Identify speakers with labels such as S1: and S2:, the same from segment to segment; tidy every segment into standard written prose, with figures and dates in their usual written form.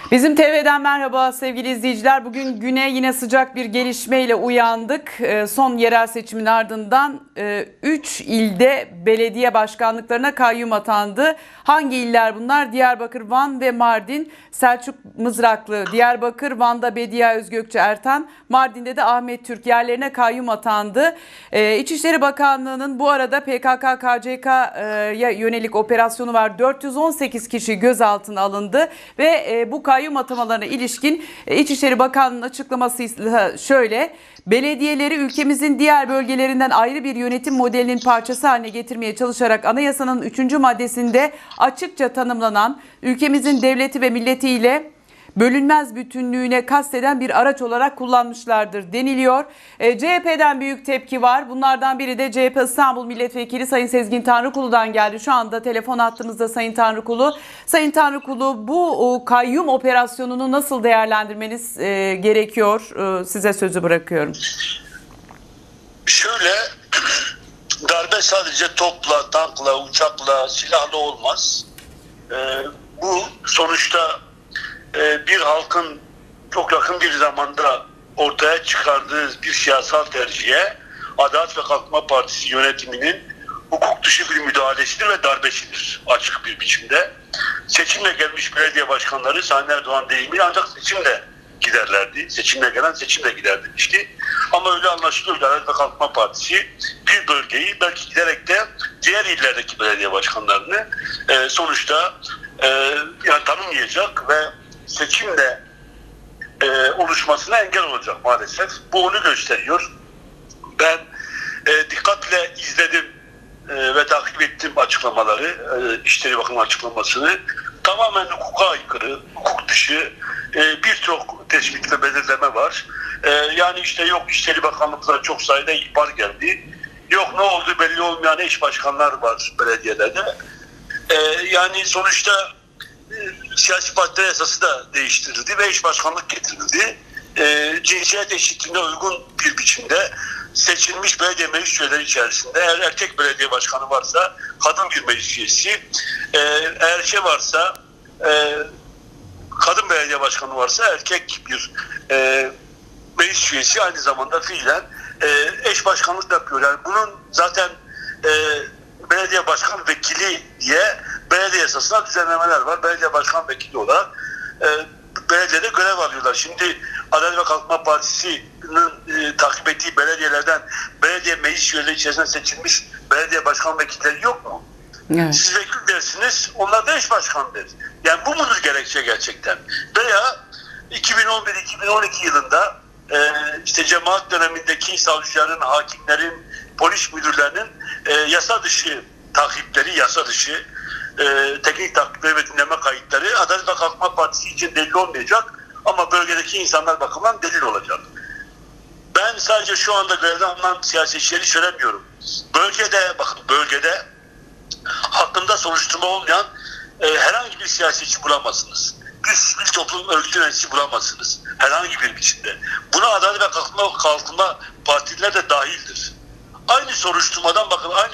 S1: Bizim TV'den merhaba sevgili izleyiciler. Bugün güne yine sıcak bir gelişmeyle uyandık. Son yerel seçimin ardından 3 ilde belediye başkanlıklarına kayyum atandı. Hangi iller bunlar? Diyarbakır, Van ve Mardin. Selçuk Mızraklı, Diyarbakır, Van'da Bediye Özgökçe Ertan, Mardin'de de Ahmet Türk yerlerine kayyum atandı. İçişleri Bakanlığı'nın bu arada PKK-KCK'ya yönelik operasyonu var. 418 kişi gözaltına alındı ve bu kayyum atamalarına ilişkin İçişleri Bakanlığı'nın açıklaması şöyle: belediyeleri ülkemizin diğer bölgelerinden ayrı bir yönetim modelinin parçası haline getirmeye çalışarak anayasanın 3. maddesinde açıkça tanımlanan ülkemizin devleti ve milletiyle bölünmez bütünlüğüne kasteden bir araç olarak kullanmışlardır deniliyor. CHP'den büyük tepki var. Bunlardan biri de CHP İstanbul Milletvekili Sayın Sezgin Tanrıkulu'dan geldi. Şu anda telefon hattımızda Sayın Tanrıkulu. Sayın Tanrıkulu, bu kayyum operasyonunu nasıl değerlendirmeniz gerekiyor? Size sözü bırakıyorum.
S2: Şöyle, darbe sadece topla, tankla, uçakla, silahla olmaz. Bu sonuçta bir halkın çok yakın bir zamanda ortaya çıkardığı bir siyasal tercihe Adalet ve Kalkınma Partisi yönetiminin hukuk dışı bir müdahalesidir ve darbesidir açık bir biçimde. Seçimle gelmiş belediye başkanları Sayın Erdoğan deyimiyle ancak seçimle giderlerdi. Seçimle gelen seçimle gider demişti. Ama öyle anlaşılıyor ki Adalet ve Kalkınma Partisi bir bölgeyi, belki giderek de diğer illerdeki belediye başkanlarını sonuçta yani tanımayacak ve seçimle oluşmasına engel olacak maalesef. Bu onu gösteriyor. Ben dikkatle izledim ve takip ettim açıklamaları, İçişleri Bakanı açıklamasını. Tamamen hukuka aykırı, hukuk dışı birçok tespit ve belirleme var. Yani işte yok İçişleri Bakanlığı'na çok sayıda ihbar geldi. Yok ne oldu belli olmayan eş başkanlar var belediyelerde. Yani sonuçta siyasi partiler yasası da değiştirildi ve eş başkanlık getirildi. Cinsiyet eşitliğine uygun bir biçimde seçilmiş belediye meclis üyeleri içerisinde eğer erkek belediye başkanı varsa kadın bir meclis üyesi, eğer varsa kadın belediye başkanı varsa erkek bir meclis üyesi aynı zamanda fiilen eş başkanlık yapıyor. Yani bunun zaten belediye başkan vekili diye belediye yasasına düzenlemeler var. Belediye başkan vekili olarak belediyede görev alıyorlar. Şimdi Adalet ve Kalkınma Partisi'nin takip ettiği belediyelerden belediye meclis üyeleri içerisinde seçilmiş belediye başkan vekilleri yok mu? Evet. Siz vekil dersiniz, onlar da eş başkan der. Yani bu mudur gerekçe gerçekten? Veya 2011-2012 yılında işte cemaat dönemindeki savcıların, hakimlerin, polis müdürlerinin yasa dışı takipleri, yasa dışı teknik takipleri ve dinleme kayıtları Adalet ve Kalkınma Partisi için delil olmayacak ama bölgedeki insanlar bakımından delil olacak. Ben sadece şu anda görevden alınan siyasetçileri söylemiyorum. Bölgede hakkında soruşturma olmayan herhangi bir siyasetçi bulamazsınız. Bir sivil toplum örgütü yöneticisi bulamazsınız. Herhangi bir biçimde. Buna Adalet ve Kalkınma Partiler de dahildir. Aynı soruşturmadan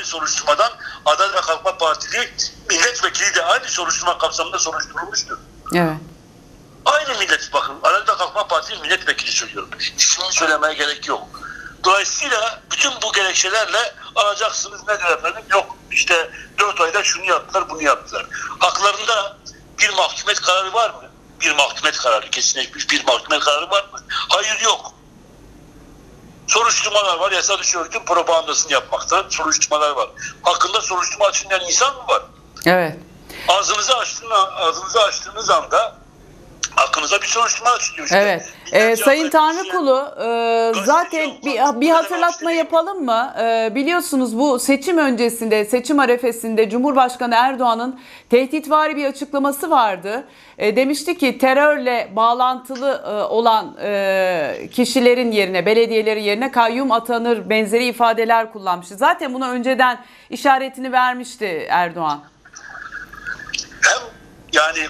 S2: Adalet ve Kalkınma Partili milletvekili de aynı soruşturma kapsamında soruşturulmuştur. Evet. Aynı Adalet ve Kalkınma Partili milletvekili söylüyorum. İsmini söylemeye gerek yok. Dolayısıyla bütün bu gerekçelerle alacaksınız nedir efendim? Yok işte 4 ayda şunu yaptılar, bunu yaptılar. Haklarında bir mahkumet kararı var mı? Bir mahkumet kararı, kesinleşmiş bir mahkumet kararı var mı? Hayır, yok. Soruşturmalar var. Yasa dışı örgütün propagandasını yapmaktan soruşturmalar var. Hakkında soruşturma açılmayan insan mı var? Evet. Ağzınızı açtığınız anda hakkınıza bir soruşturma açılıyor işte.
S1: Evet. Sayın Tanrıkulu, zaten bir hatırlatma yapalım mı? Biliyorsunuz bu seçim öncesinde, seçim arefesinde Cumhurbaşkanı Erdoğan'ın tehditvari bir açıklaması vardı. Demişti ki terörle bağlantılı olan kişilerin yerine, belediyelerin yerine kayyum atanır benzeri ifadeler kullanmıştı. Zaten buna önceden işaretini vermişti Erdoğan.
S2: Hem yani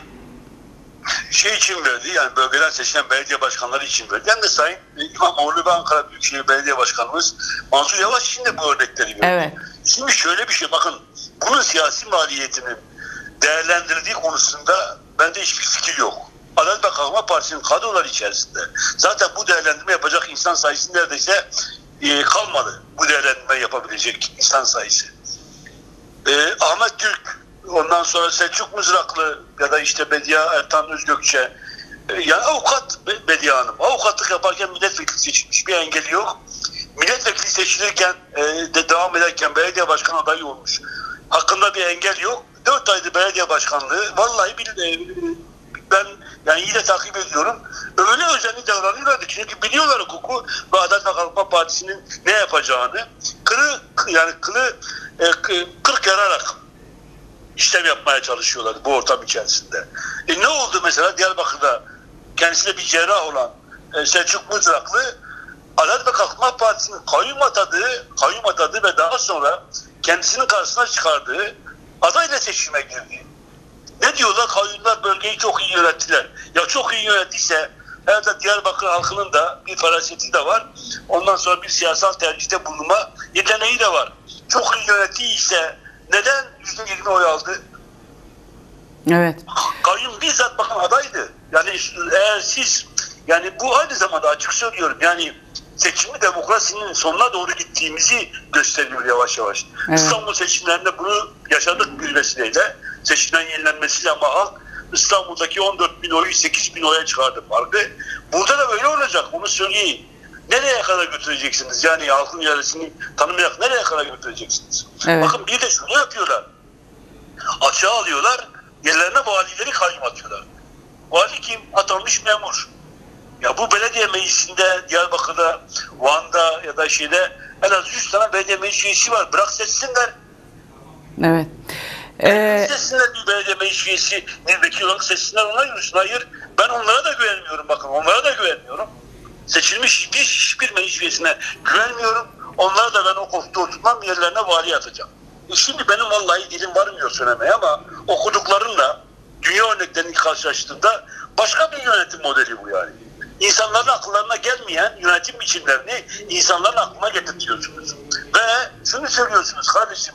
S2: için verdi, yani bölgeden seçilen belediye başkanları için verdi. Hem de Sayın İmamoğlu ve Ankara Büyükşehir Belediye Başkanımız Mansur Yavaş için de bu örnekleri verdi. Evet. Şimdi şöyle bir şey, bakın bunun siyasi maliyetinin değerlendirildiği konusunda bende hiçbir fikir yok. Adalet ve Kalkınma Partisi'nin kadroları içerisinde. Zaten bu değerlendirme yapacak insan sayısı neredeyse kalmadı. Bu değerlendirme yapabilecek insan sayısı. Ahmet Türk, ondan sonra Selçuk Mızraklı ya da işte Bediye Ertan Özgökçe, yani avukat Bediye Hanım. Avukatlık yaparken milletvekili seçilmiş, bir engeli yok. Milletvekili seçilirken de devam ederken belediye başkanı adayı olmuş. Hakkında bir engel yok. 4 aydır belediye başkanlığı. Vallahi ben yani iyi de takip ediyorum. Öyle özenli davranıyorlardı. Çünkü biliyorlar hukuku ve Adalet ve Kalkınma Partisi'nin ne yapacağını. Kırk yararak işlem yapmaya çalışıyorlardı bu ortam içerisinde. Ne oldu mesela Diyarbakır'da kendisine bir cerrah olan Selçuk Mızraklı Adalet ve Kalkınma Partisi'nin kayyum atadığı ve daha sonra kendisinin karşısına çıkardığı adayla seçime girdi. Ne diyorlar? Kayyumlar bölgeyi çok iyi yönettiler. Ya çok iyi yönettiyse herhalde Diyarbakır halkının da bir feraseti de var. Ondan sonra bir siyasal tercihte bulunma yeteneği de var. Çok iyi yönettiyse neden %20 oy aldı?
S1: Evet.
S2: Kayyum bizzat bakın adaydı. Yani eğer siz, yani bu aynı zamanda açık söylüyorum, yani seçimli demokrasinin sonuna doğru gittiğimizi gösteriyor yavaş yavaş. Evet. İstanbul seçimlerinde bunu yaşadık bir vesileyle. Seçimden yenilenmesiyle ama halk İstanbul'daki 14 bin oyu 8 bin oya çıkardı farkı. Burada da böyle olacak, onu söyleyeyim. Nereye kadar götüreceksiniz? Yani halkın iradesini tanımayarak nereye kadar götüreceksiniz? Evet. Bakın bir de şunu yapıyorlar. Açığa alıyorlar, yerlerine valileri kayyum atıyorlar. Vali kim? Atanmış memur. Ya bu belediye meclisinde Diyarbakır'da, Van'da ya da en az 100 tane belediye meclis üyesi var. Bırak seçsinler.
S1: Evet.
S2: Seçsinler bir belediye meclis üyesi, vekil olarak seçsinler, ona yürüsün. Hayır, ben onlara da güvenmiyorum, bakın onlara da güvenmiyorum. Seçilmiş hiçbir meclis üyesine güvenmiyorum. Onlara da ben o koltukta oturmam, yerlerine vali atacağım. Şimdi benim vallahi dilim varmıyor söylemeye ama okuduklarımla dünya örneklerini karşılaştığımda başka bir yönetim modeli bu yani. İnsanların akıllarına gelmeyen yönetim biçimlerini insanların aklına getirtiyorsunuz. Ve şunu söylüyorsunuz kardeşim,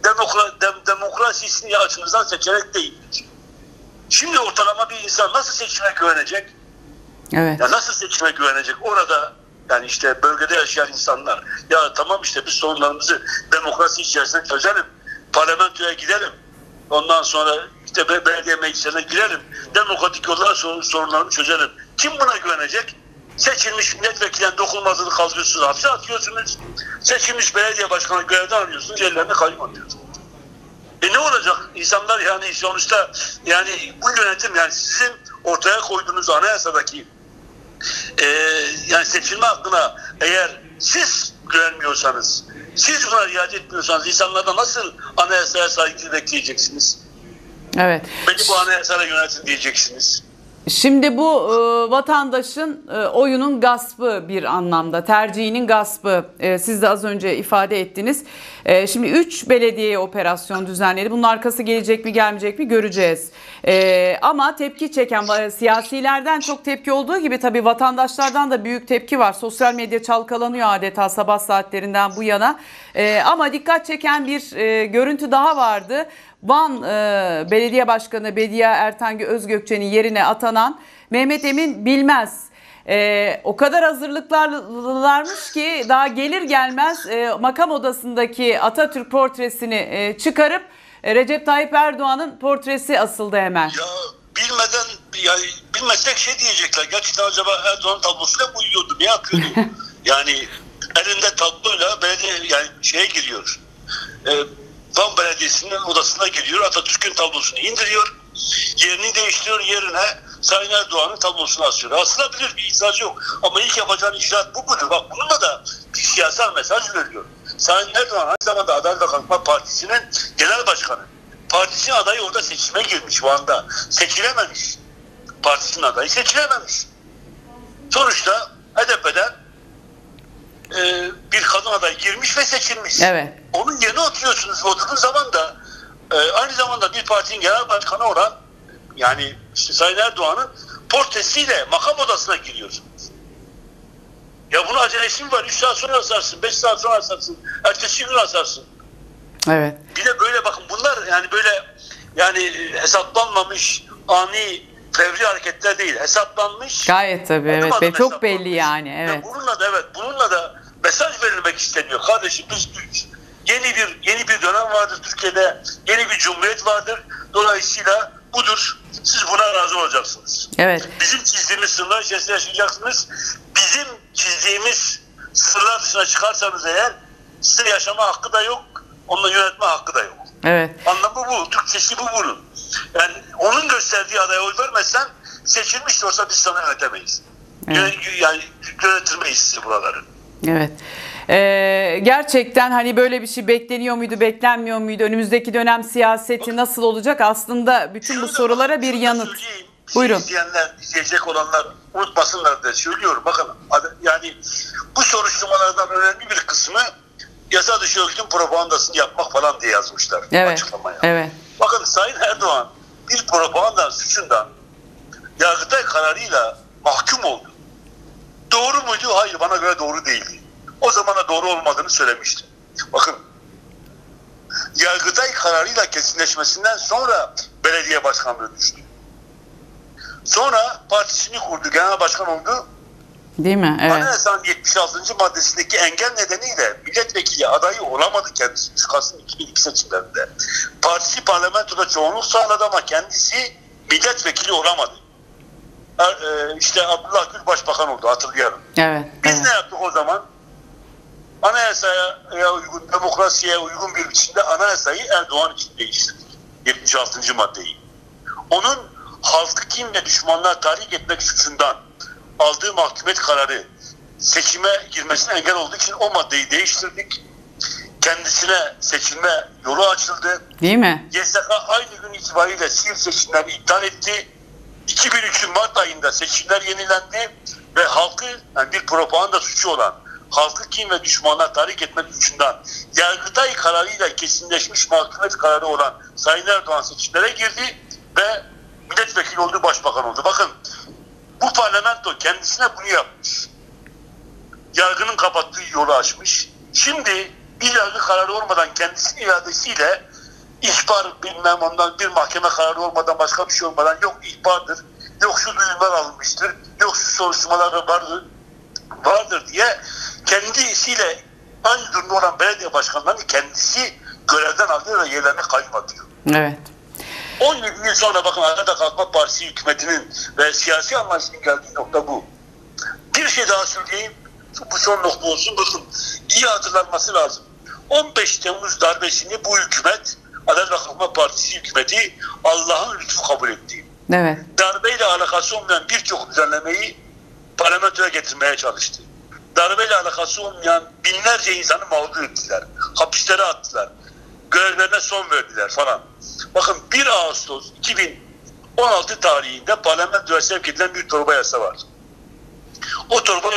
S2: demokrasi sizin açınızdan seçenek değildir. Şimdi ortalama bir insan nasıl seçime güvenecek?
S1: Evet.
S2: Ya nasıl seçime güvenecek? Orada yani işte bölgede yaşayan insanlar, ya tamam işte biz sorunlarımızı demokrasi içerisinde çözelim, parlamentoya gidelim, ondan sonra işte belediye meclislerine girelim, demokratik yollarla sorunlarını çözelim. Kim buna güvenecek? Seçilmiş milletvekillerine dokunmadığını kaldırıyorsunuz, hapse atıyorsunuz. Seçilmiş belediye başkanı görevden alıyorsunuz, yerlerine kayyum atıyorsunuz. Ne olacak? İnsanlar yani sonuçta yani bu yönetim, yani sizin ortaya koyduğunuz anayasadaki yani seçilme hakkına eğer siz güvenmiyorsanız, siz buna riayet etmiyorsanız insanlardan nasıl anayasaya saygı bekleyeceksiniz? Evet. Beni bu anayasayla yönetin diyeceksiniz.
S1: Şimdi bu vatandaşın oyunun gaspı bir anlamda, tercihinin gaspı. Siz de az önce ifade ettiniz. Şimdi 3 belediyeye operasyon düzenledi. Bunun arkası gelecek mi gelmeyecek mi göreceğiz. Ama tepki çeken siyasilerden çok tepki olduğu gibi tabii vatandaşlardan da büyük tepki var. Sosyal medya çalkalanıyor adeta sabah saatlerinden bu yana. Ama dikkat çeken bir görüntü daha vardı. Van Belediye Başkanı Bediye Ertan Özgökçe'nin yerine atanan Mehmet Emin Bilmez. O kadar hazırlıklarmış ki daha gelir gelmez makam odasındaki Atatürk portresini çıkarıp Recep Tayyip Erdoğan'ın portresi asıldı hemen.
S2: Ya bilmezsek şey diyecekler. Gerçekten acaba Erdoğan tablosuyla mı uyuyordu? Ne yapıyordu? Yani elinde tabloyla belediye yani şeye giriyor. Van Belediyesi'nin odasına geliyor, Atatürk'ün tablosunu indiriyor, yerini değiştiriyor, yerine Sayın Erdoğan'ın tablosunu asıyor. Asılabilir, bir itiraz yok. Ama ilk yapacağın icraat bu budur. Bak bununla da bir siyasal mesaj veriyor. Sayın Erdoğan aynı zamanda Adalet ve Kalkınma Partisi'nin genel başkanı. Partisinin adayı orada seçime girmiş Van'da. Seçilememiş. Partisinin adayı seçilememiş. Sonuçta HDP'den bir kadın aday girmiş ve seçilmiş.
S1: Evet.
S2: Onun yerine oturuyorsunuz. Oturduğunuz zaman da aynı zamanda bir partinin genel başkanı olan yani işte Sayın Erdoğan'ın portresiyle makam odasına giriyorsunuz. Ya bunun acelesi mi var? 3 saat sonra asarsın, 5 saat sonra asarsın, ertesi gün asarsın.
S1: Evet.
S2: Bir de böyle bakın bunlar yani böyle yani hesaplanmamış ani fevri hareketler değil. Hesaplanmış.
S1: Gayet tabii,
S2: adım
S1: evet.
S2: adım
S1: Ve çok
S2: hesaplanmış.
S1: belli yani,
S2: Ve
S1: evet.
S2: bununla da mesaj verilmek isteniyor. Kardeşim biz yeni bir dönem vardır Türkiye'de. Yeni bir cumhuriyet vardır. Dolayısıyla budur. Siz buna razı olacaksınız.
S1: Evet.
S2: Bizim çizdiğimiz sınırlar içerisinde yaşayacaksınız. Bizim çizdiğimiz sınırlar dışına çıkarsanız eğer size yaşama hakkı da yok. Onunla yönetme hakkı da yok.
S1: Evet.
S2: Anlamı bu. Türkçesi bu bunun. Yani onun gösterdiği adaya oy vermezsen seçilmiş de olsa biz sana yönetemeyiz.
S1: Evet.
S2: Yani yönetilmeyiz sizi buraları.
S1: Evet. Gerçekten hani böyle bir şey bekleniyor muydu, beklenmiyor muydu? Önümüzdeki dönem siyaseti nasıl olacak? Aslında bütün bu sorulara bir yanıt. Buyurun.
S2: İzleyecek olanlar unutmasınlar diye söylüyorum. Bakın yani bu soruşturmalardan önemli bir kısmı yasa dışı örgütün propagandasını yapmak falan diye yazmışlar açıklamaya.
S1: Evet.
S2: Bakın Sayın Erdoğan bir propaganda suçundan Yargıtay kararıyla mahkum oldu. Doğru muydu? Hayır, bana göre doğru değildi. O zaman da doğru olmadığını söylemiştim. Bakın, Yargıtay kararıyla kesinleşmesinden sonra belediye başkanlığı düştü. Sonra partisini kurdu, genel başkan oldu.
S1: Değil mi? Evet.
S2: Anayasanın 76. maddesindeki engel nedeniyle milletvekili adayı olamadı kendisi 3 Kasım 2002 seçimlerinde. Partisi parlamentoda çoğunluk sağladı ama kendisi milletvekili olamadı. İşte Abdullah Gül başbakan oldu, hatırlayalım.
S1: Evet.
S2: Biz ne yaptık o zaman? Anayasaya uygun, demokrasiye uygun bir biçimde anayasayı Erdoğan için değiştirdik. 76. maddeyi. Onun halkı kin ve düşmanlığa tahrik etmek suçundan aldığı mahkumiyet kararı seçime girmesine engel olduğu için o maddeyi değiştirdik. Kendisine seçilme yolu açıldı.
S1: Değil mi?
S2: YSK aynı gün itibariyle sivil seçimleri iptal etti. 2003'ün Mart ayında seçimler yenilendi ve halkı, yani bir propaganda suçu olan halkı kin ve düşmanlığa tahrik etmek suçundan Yargıtay kararıyla kesinleşmiş mahkumiyet kararı olan Sayın Erdoğan seçimlere girdi ve milletvekili oldu, başbakan oldu. Bakın, bu parlamento kendisine bunu yapmış. Yargının kapattığı yolu açmış. Şimdi bir yargı kararı olmadan kendisinin iradesiyle ihbar, bilmem ondan bir mahkeme kararı olmadan, başka bir şey olmadan, yok ihbardır, yok şu duyumlar alınmıştır, yok şu soruşturmalar vardır diye kendisiyle aynı durumda olan belediye başkanlarını kendisi görevden alıyor ve yerlerine kayyum atıyor.
S1: Evet.
S2: 17 yıl sonra bakın Adalet Kalkınma Partisi hükümetinin ve siyasi anlayışının geldiği nokta bu. Bir şey daha söyleyeyim. Bu son nokta olsun. Bakın, iyi hatırlanması lazım. 15 Temmuz darbesini bu hükümet, Adalet Kalkınma Partisi hükümeti Allah'ın lütfu kabul etti.
S1: Evet.
S2: Darbeyle alakası olmayan birçok düzenlemeyi parlamentoya getirmeye çalıştı. Darbeyle alakası olmayan binlerce insanı mağdur ettiler. Hapislere attılar. Görevlerine son verdiler falan. Bakın 1 Ağustos 2016 tarihinde parlamentoya sevk edilen bir torba yasa var. O torba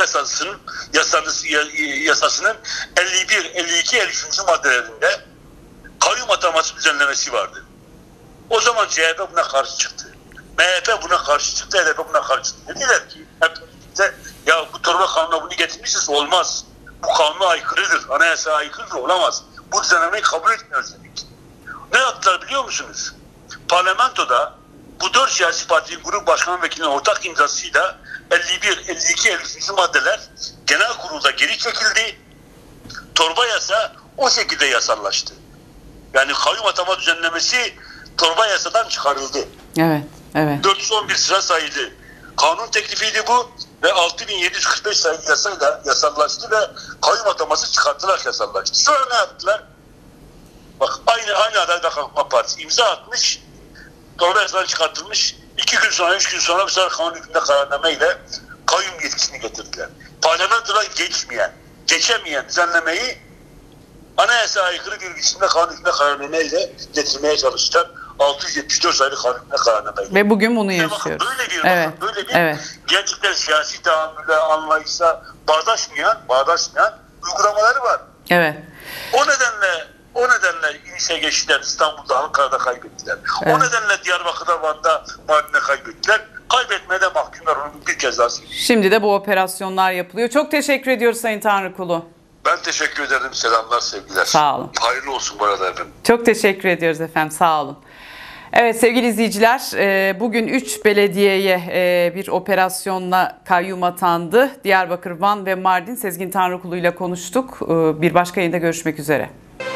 S2: yasasının 51, 52, 53. maddelerinde kayyum ataması düzenlemesi vardı. O zaman CHP buna karşı çıktı. MHP buna karşı çıktı, HDP buna karşı çıktı. Dediler ki hep birlikte, ya bu torba kanuna bunu getirmişiz, olmaz. Bu kanuna aykırıdır, anayasaya aykırıdır, olamaz. Bu düzenlemeyi kabul etmiyoruz dedik. Ne yaptılar biliyor musunuz? Parlamentoda bu 4 siyasi partinin grup başkan vekilinin ortak imzasıyla 51, 52, 53. maddeler genel kurulda geri çekildi. Torba yasa o şekilde yasallaştı. Yani kayyum atama düzenlemesi torba yasadan çıkarıldı.
S1: Evet. Evet.
S2: 411 sıra sayılı kanun teklifiydi bu ve 6745 sayılı yasayla yasallaştı ve kayyum ataması çıkarttılar, yasallaştı. Sonra ne yaptılar? Bak, aynı Adalet Kalkınma Partisi imza atmış, torba yasadan çıkartılmış. 2 gün sonra, 3 gün sonra bir sefer kanun hükmünde kararnameyle kayyum yetkisini getirdiler. Parlamentoda geçemeyen düzenlemeyi anayasaya aykırı bir biçimde kanun hükmünde kararnameyle getirmeye çalıştılar. 674 sayılı kanun hükmünde kararnameyle.
S1: Ve bugün bunu yaşıyoruz.
S2: Böyle bir gerçekten siyasi tahammüle, anlayışla bağdaşmayan uygulamaları var.
S1: Evet.
S2: O nedenle inişe geçtiler. İstanbul'da, Ankara'da kaybettiler. Evet. O nedenle Diyarbakır'da, Van'da, Mardin'de kaybettiler. Kaybetmeye de mahkumlar, onun bir kez daha.
S1: Şimdi de bu operasyonlar yapılıyor. Çok teşekkür ediyoruz Sayın Tanrıkulu.
S2: Ben teşekkür ederim. Selamlar, sevgiler.
S1: Sağ olun.
S2: Hayırlı olsun bu arada efendim.
S1: Çok teşekkür ediyoruz efendim. Sağ olun. Evet sevgili izleyiciler, bugün 3 belediyeye bir operasyonla kayyum atandı. Diyarbakır, Van ve Mardin. Sezgin Tanrıkulu ile konuştuk. Bir başka yayında görüşmek üzere.